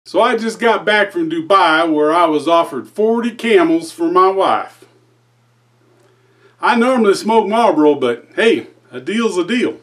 So I just got back from Dubai where I was offered 40 Camels for my wife. I normally smoke Marlboro, but hey, a deal's a deal.